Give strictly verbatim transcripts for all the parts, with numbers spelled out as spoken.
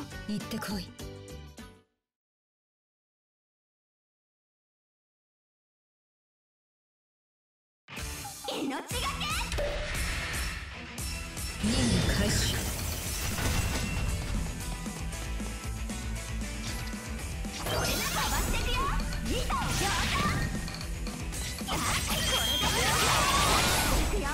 行ってこい。 命がけ。 任務開始。 これなら飛ばしていくよ。ギター上手。あ、これでいくよ。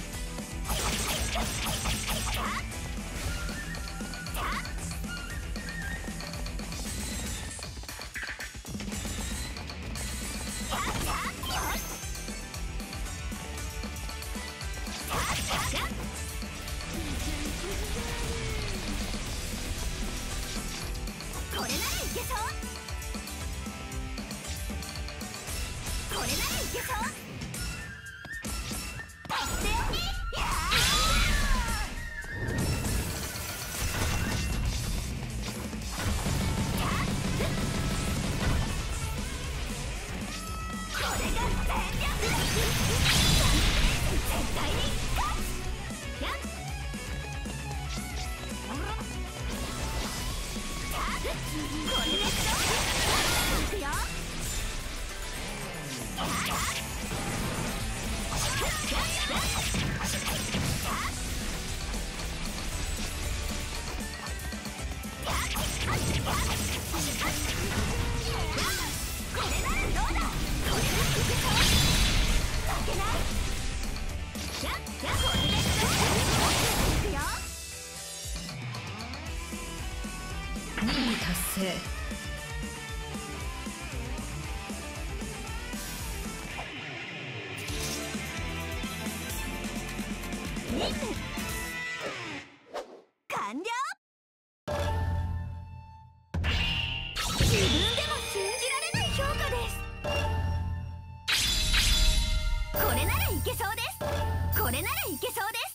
これならいけそう。これならいけそう。とっておき。やこれが全力。絶対に勝つ。やっこれでしょ。いくよ。これならどうだ。これならいけそう。負けない。やっやこれでしょ。いくよ。 任務達成。 任務完了。自分でも信じられない評価です。これならいけそうです。これならいけそうです。